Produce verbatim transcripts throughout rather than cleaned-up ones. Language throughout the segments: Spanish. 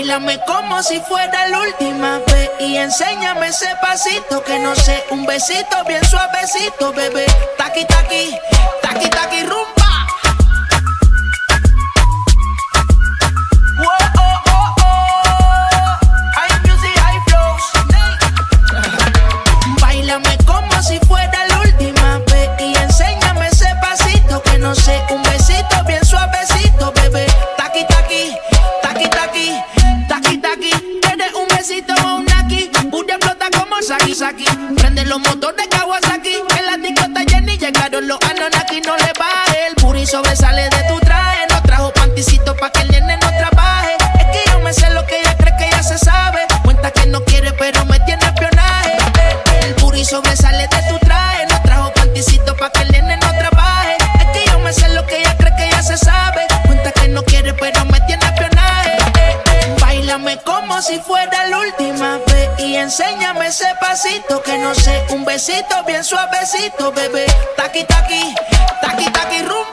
Báilame como si fuera la última vez y enséñame ese pasito que no sé, un besito bien suavecito, bebé. Taqui, taqui, taqui, taqui, rumba. No sé, un besito bien suavecito, bebé. Taqui, taqui, taqui, taqui, taqui, taqui. Tienes un besito o un aquí. Una explota como Saki, Saki. Prende los motores Kawasaki. En la discota Jenny llegaron los Anunnaki. No le baje, el booty sobresale de tu traje. No trajo panticito pa' que el nene no trabaje. Es que yo me sé lo que ella cree que ella se sabe. Cuenta que no quiere pero me tiene espionaje. El booty sobresale de tu traje. No trajo panticito pa' que el nene no trabaje. Me sé lo que ella cree que ella se sabe. Cuenta que no quiere pero me tiene espionaje. eh, eh. Báilame como si fuera la última vez y enséñame ese pasito que no sé, un besito bien suavecito, bebé. Taqui, taqui, taqui, taqui, rumba.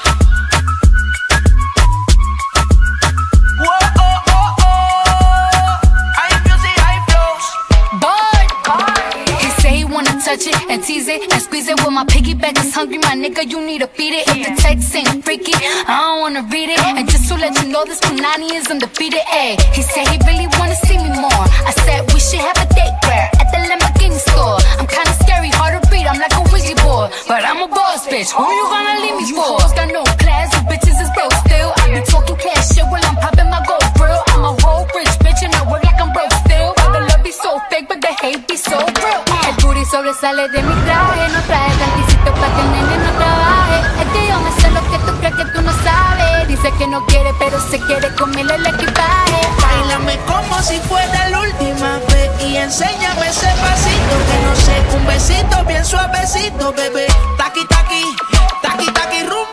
Touch it and tease it and squeeze it. When my piggyback is hungry, my nigga, you need to feed it. If the text ain't freaky, I don't wanna read it. And just to let you know, this Punani is undefeated. Ayy, he said he really wanna see me more. I said we should have a date where at the Lamborghini store. I'm kinda scary, hard to read, I'm like a Ouija board, but I'm a boss bitch. Who you gonna leave me for? You got no class, you bitches is broke still. I be talking cash shit while I'm popping my gold grill. I'm a whole rich bitch and I work like I'm broke still. But the love be so fake, but the hate be so real. El booty sobresale de mi traje, no trae tanticito pa' que el nene no trabaje. Es que yo me sé lo que tú crees que tú no sabes. Dice que no quiere pero se quiere comerle el equipaje. Báilame como si fuera la última vez y enséñame ese pasito que no sé, un besito bien suavecito, bebé. Taqui, taqui, taqui, taqui, rumba.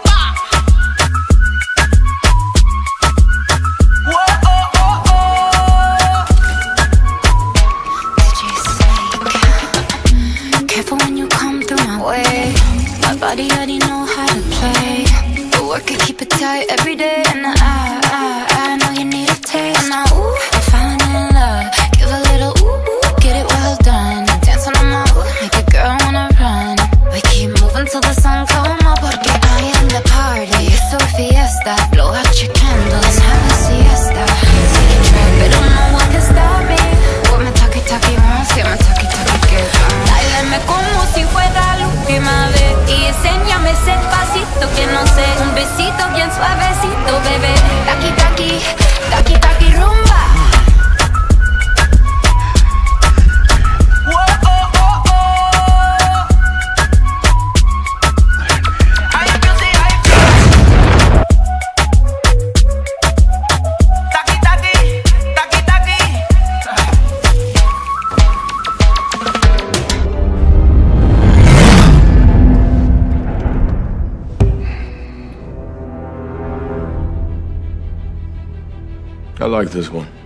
Body already know how to play. The work it, keep it tight every day. And I, I, I know you need a taste. And I, ooh, I'm falling in love. Give a little ooh, ooh, get it well done. Dance on my ooh, make a girl wanna run. We keep moving till the sun come up. Porque I am the party, it's a fiesta. Blow out your candles, have a siesta. Take a trip, but don't know what can stop me. What my talkie talkie wants, yeah, my talkie talkie good. Báilame como si fuera la última vez y enséñame ese pasito que no sé, un besito bien suavecito, bebé. Taqui, taqui, taqui, taqui, rumba. I like this one.